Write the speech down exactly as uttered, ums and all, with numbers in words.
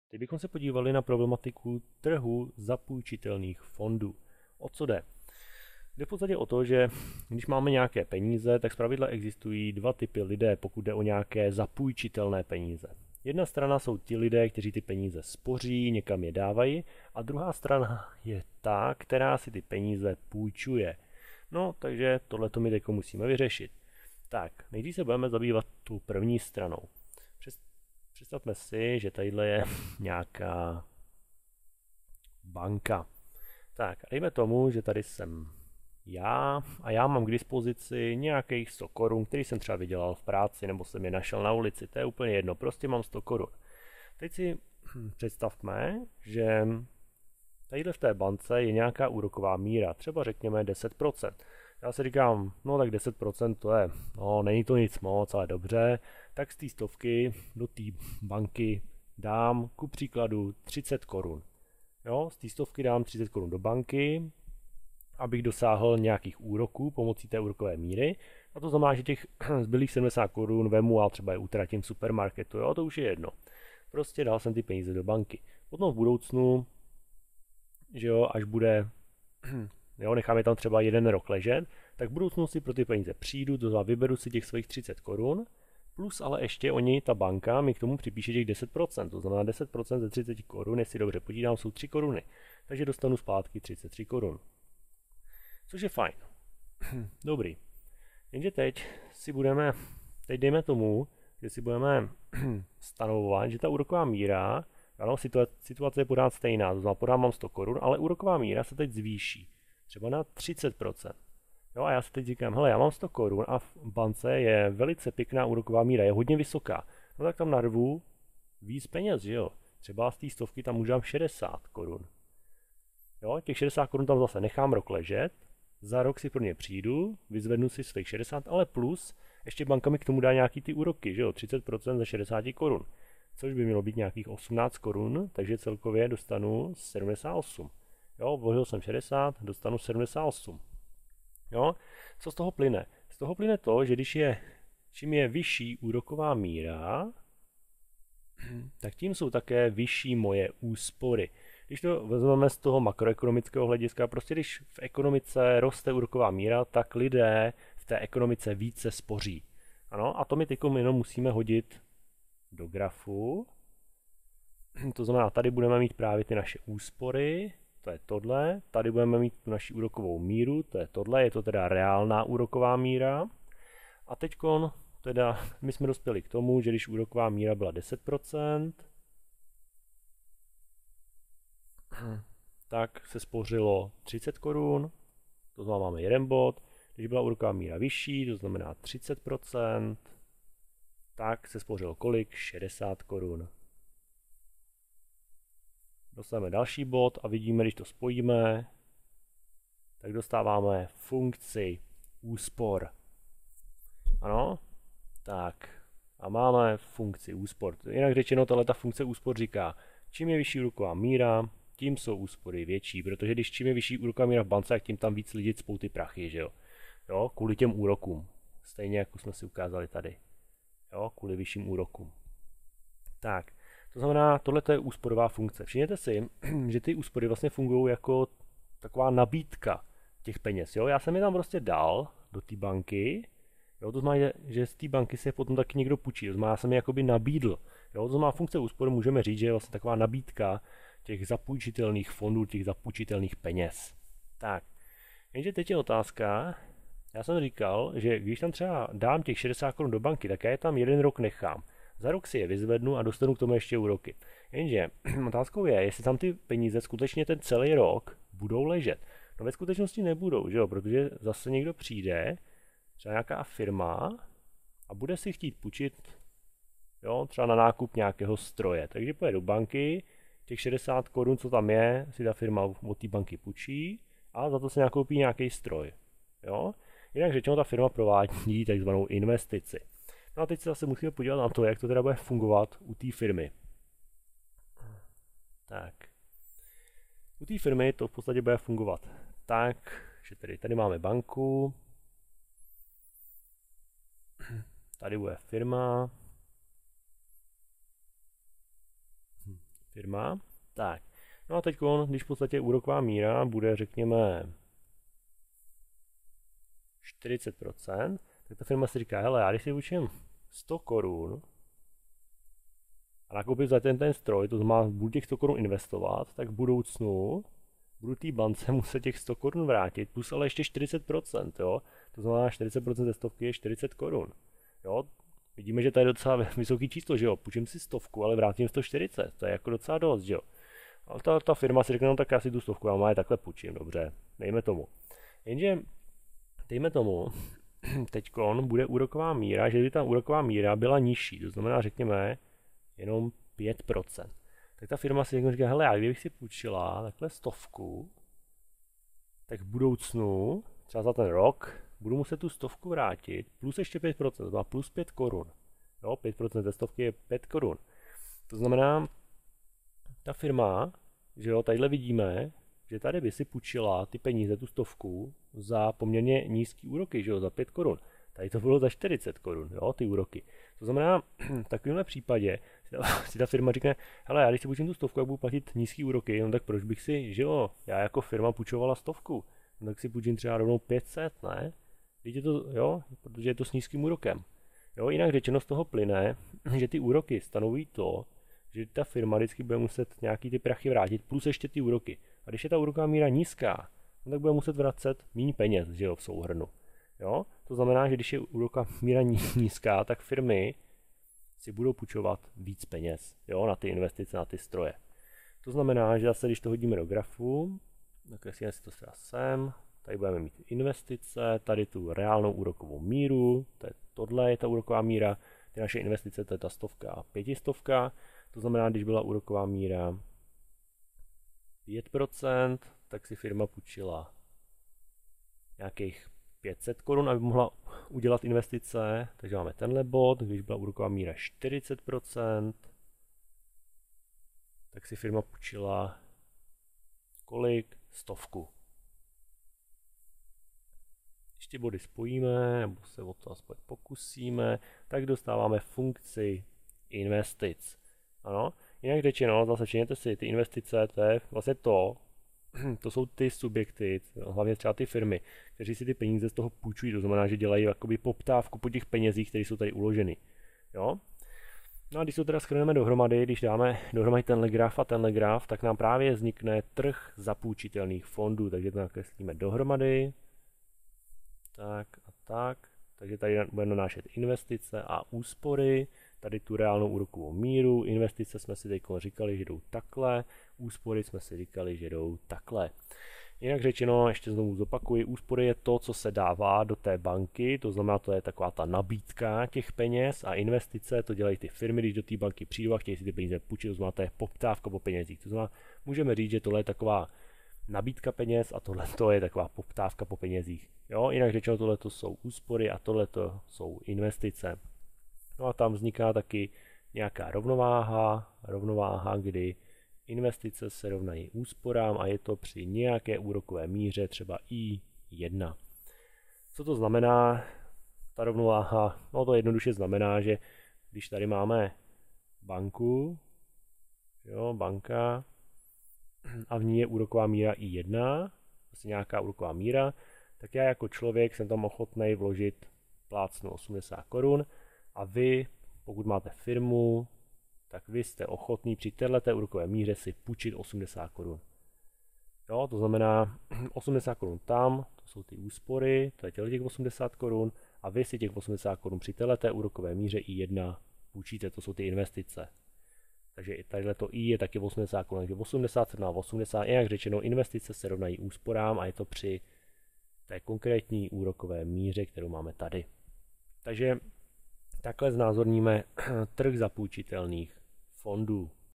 Teď bychom se podívali na problematiku trhu zapůjčitelných fondů. O co jde? Jde v podstatě o to, že když máme nějaké peníze, tak zpravidla existují dva typy lidé, pokud jde o nějaké zapůjčitelné peníze. Jedna strana jsou ti lidé, kteří ty peníze spoří, někam je dávají, a druhá strana je ta, která si ty peníze půjčuje. No, takže tohleto my teď musíme vyřešit. Tak, nejdřív se budeme zabývat tu první stranou. Představme si, že tadyhle je nějaká banka. Tak, a dejme tomu, že tady jsem já a já mám k dispozici nějakých sto korun, který jsem třeba vydělal v práci nebo jsem je našel na ulici, to je úplně jedno, prostě mám sto korun. Teď si představme, že tadyhle v té bance je nějaká úroková míra, třeba řekněme deset procent. Já si říkám, no tak deset procent to je, no není to nic moc, ale dobře, tak z té stovky do té banky dám ku příkladu třicet korun. Jo, z té stovky dám třicet korun do banky, abych dosáhl nějakých úroků pomocí té úrokové míry. A to znamená, že těch zbylých sedmdesát korun vemu a třeba je utratím v supermarketu, jo, to už je jedno. Prostě dal jsem ty peníze do banky. Potom v budoucnu, že jo, až bude, jo, necháme tam třeba jeden rok ležet, tak v budoucnu si pro ty peníze přijdu, to znamená vyberu si těch svých třicet korun, plus ale ještě oni, ta banka, mi k tomu připíše těch deset procent, to znamená deset procent ze třicet korun, jestli dobře počítám, jsou tři koruny, takže dostanu zpátky třicet tři korun. Což je fajn. Dobrý. Jenže teď si budeme, teď dejme tomu, že si budeme stanovovat, že ta úroková míra, ano, situace je pořád stejná, to znamená, podám mám sto korun, ale úroková míra se teď zvýší, třeba na třicet procent. Jo, a já si teď říkám, hele, já mám sto korun a v bance je velice pěkná úroková míra, je hodně vysoká. No tak tam narvu víc peněz, že jo. Třeba z té stovky tam můžu dát šedesát korun. Jo, těch šedesát korun tam zase nechám rok ležet, za rok si pro ně přijdu, vyzvednu si svých šedesát, ale plus ještě banka mi k tomu dá nějaký ty úroky, že jo, třicet procent ze šedesát korun. Což by mělo být nějakých osmnáct korun, takže celkově dostanu sedmdesát osm. Jo, vložil jsem šedesát, dostanu sedmdesát osm. Jo? Co z toho plyne? Z toho plyne to, že když je, čím je vyšší úroková míra, tak tím jsou také vyšší moje úspory. Když to vezmeme z toho makroekonomického hlediska, prostě když v ekonomice roste úroková míra, tak lidé v té ekonomice více spoří. Ano, a to my teď jenom musíme hodit do grafu. To znamená, tady budeme mít právě ty naše úspory, to je tohle, tady budeme mít tu naši úrokovou míru, to je tohle, je to teda reálná úroková míra. A teďkon, teda, my jsme dospěli k tomu, že když úroková míra byla deset procent, tak se spořilo třicet korun, to znamená máme jeden bod. Když byla úroková míra vyšší, to znamená třicet procent, tak se spořilo kolik? šedesát korun. Dostaneme další bod a vidíme, když to spojíme, tak dostáváme funkci úspor. Ano? Tak. A máme funkci úspor. Jinak řečeno, tato funkce úspor říká, čím je vyšší úroková míra, tím jsou úspory větší, protože když čím je vyšší úroková míra v bance, tak tím tam víc lidí cpou ty prachy, že jo? Jo, kvůli těm úrokům. Stejně jako jsme si ukázali tady. Jo, kvůli vyšším úrokům. Tak. To znamená, tohle je úsporová funkce. Všimněte si, že ty úspory vlastně fungují jako taková nabídka těch peněz. Jo? Já jsem je tam prostě dal do té banky, jo? To znamená, že z té banky se potom taky někdo půjčí. To znamená, já jsem je jakoby nabídl. Jo? To znamená, funkce úspory můžeme říct, že je vlastně taková nabídka těch zapůjčitelných fondů, těch zapůjčitelných peněz. Tak, jenže teď je otázka, já jsem říkal, že když tam třeba dám těch šedesát korun do banky, tak já je tam jeden rok nechám. Za rok si je vyzvednu a dostanu k tomu ještě úroky. Jenže otázkou je, jestli tam ty peníze skutečně ten celý rok budou ležet. No ve skutečnosti nebudou, že jo? Protože zase někdo přijde, třeba nějaká firma a bude si chtít půjčit, jo, třeba na nákup nějakého stroje. Takže pojede do banky, těch šedesát korun, co tam je, si ta firma od té banky půjčí a za to si nakoupí nějaký stroj. Jo? Jinak řečeno, ta firma provádí takzvanou investici. No a teď se zase musíme podívat na to, jak to teda bude fungovat u té firmy. Tak. U té firmy to v podstatě bude fungovat tak, že tady, tady máme banku, tady bude firma, firma. Tak, no a teď, když v podstatě úroková míra bude, řekněme, čtyřicet procent, tak ta firma si říká, hele, já když si učím sto korun a nakoupím za ten ten stroj, to znamená, budu těch sto korun investovat, tak v budoucnu budu té bance muset těch sto korun vrátit, plus ale ještě čtyřicet procent, jo? To znamená, čtyřicet procent ze stovky je čtyřicet korun. Jo? Vidíme, že to je docela vysoký číslo, že jo? Půjčím si stovku, ale vrátím sto čtyřicet, to je jako docela dost, že jo? A ta, ta firma si řekne, no tak já si tu stovku, já má je takhle půjčím, dobře, dejme tomu. Jenže, dejme tomu, teďkon bude úroková míra, že by ta úroková míra byla nižší, to znamená, řekněme, jenom pět procent. Tak ta firma si říká, hele, já kdybych si půjčila takhle stovku, tak v budoucnu, třeba za ten rok, budu muset tu stovku vrátit, plus ještě pět procent, to znamená plus pět korun. Jo, pět procent ze stovky je pět korun. To znamená, ta firma, že jo, tadyhle vidíme, že tady by si půjčila ty peníze, tu stovku, za poměrně nízký úroky, že jo, za pět korun. Tady to bylo za čtyřicet korun, jo, ty úroky. To znamená, v takovémhle případě si ta firma řekne, hele, já když si půjčím tu stovku a budu platit nízký úroky, no tak proč bych si, že jo, já jako firma půjčovala stovku, no tak si půjčím třeba rovnou pět set, ne? Teď je to, jo, protože je to s nízkým úrokem. Jo, jinak řečeno z toho plyne, že ty úroky stanoví to, že ta firma vždycky bude muset nějaký ty prachy vrátit, plus ještě ty úroky. A když je ta úroková míra nízká, no tak bude muset vracet méně peněz, že jo, v souhrnu. Jo? To znamená, že když je úroková míra nízká, tak firmy si budou půjčovat víc peněz, jo, na ty investice, na ty stroje. To znamená, že zase, když to hodíme do grafu, nakreslíme si to teda sem, tady budeme mít investice, tady tu reálnou úrokovou míru, to je, tohle je ta úroková míra, ty naše investice, to je ta stovka a pětistovka, to znamená, když byla úroková míra pět procent, tak si firma půjčila nějakých pět set korun, aby mohla udělat investice, takže máme tenhle bod, když byla úroková míra čtyřicet procent, tak si firma půjčila kolik? Stovku. Když ty body spojíme, nebo se o to aspoň pokusíme, tak dostáváme funkci investic. Ano, jinak řečeno, zase všimněte si, ty investice, to je vlastně to, to jsou ty subjekty, hlavně třeba ty firmy, kteří si ty peníze z toho půjčují, to znamená, že dělají jakoby poptávku po těch penězích, které jsou tady uloženy. Jo? No a když to teda shrneme dohromady, když dáme dohromady tenhle graf a tenhle graf, tak nám právě vznikne trh zapůjčitelných fondů, takže to nakreslíme dohromady. Tak a tak. Takže tady budeme nanášet investice a úspory, tady tu reálnou úrokovou míru, investice jsme si teď říkali, že jdou takhle, úspory jsme si říkali, že jdou takhle. Jinak řečeno, ještě znovu zopakuji, úspory je to, co se dává do té banky, to znamená, to je taková ta nabídka těch peněz, a investice, to dělají ty firmy, když do té banky přijdou a chtějí si ty peníze půjčit, to znamená, to je poptávka po penězích. To znamená, můžeme říct, že tohle je taková nabídka peněz a tohle je taková poptávka po penězích. Jo, jinak řečeno, tohle jsou úspory a tohle jsou investice. No a tam vzniká taky nějaká rovnováha, rovnováha, kdy investice se rovnají úsporám a je to při nějaké úrokové míře, třeba I jedna. Co to znamená? Ta rovnováha, no to jednoduše znamená, že když tady máme banku, jo, banka, a v ní je úroková míra I jedna, vlastně nějaká úroková míra, tak já jako člověk jsem tam ochotný vložit plácnu osmdesát korun a vy, pokud máte firmu, tak vy jste ochotný při této úrokové míře si půjčit osmdesát korun. Jo, to znamená osmdesát korun tam, to jsou ty úspory, to je těch osmdesát korun, a vy si těch osmdesát korun při této úrokové míře I jedna půjčíte, to jsou ty investice. Takže i tadyhle to I je taky osmdesát korun, takže osmdesát se na osmdesát, jak řečeno, investice se rovnají úsporám a je to při té konkrétní úrokové míře, kterou máme tady. Takže takhle znázorníme trh zapůjčitelných fondů.